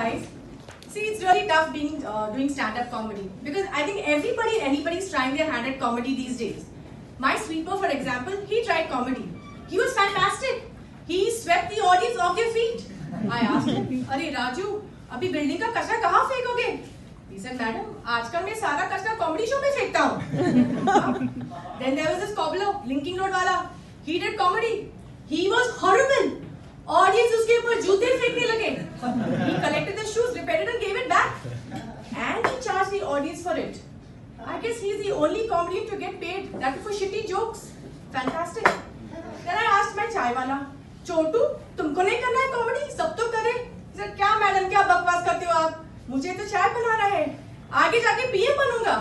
guys. See, it's really tough being doing stand-up comedy because I think anybody's trying their hand at comedy these days. My sweeper, for example, he tried comedy. He was fantastic. He swept the audience off their feet. I asked him, "Arey Raju, अभी building का कचरा कहाँ फेंकोगे?" He said, "Madam, आजकल मैं सारा कचरा comedy show में फेंकता हूँ." Then there was this cobbler, Linking Road वाला. He did comedy. He was horrible. Audience उसके ऊपर जूते फेंकने लगे. He collected the shoes, repaired it and gave it back. And he charged the audience for it. I guess he's the only comedian to get paid. That for shitty jokes. Fantastic. Then I asked my chai wala, "Chotu, तुमको नहीं करना है comedy? सब तो करे." He said, "क्या madam क्या बकवास करते हो आप? मुझे तो चाय बनाना है. आगे जाके पीए बनूंगा."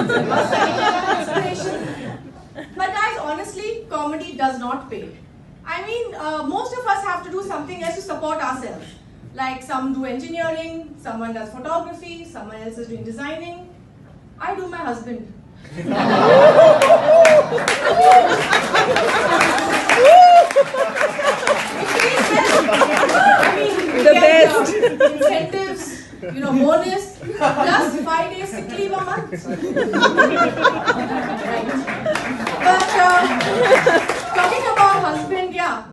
But guys, honestly, comedy does not pay. I mean, most of us have to do something else to support ourselves. Like some do engineering, someone does photography, someone else is doing designing. I do my husband. The best. Incentives, bonus, plus 5 days sick leave a month. Right. But talking about husband, yeah.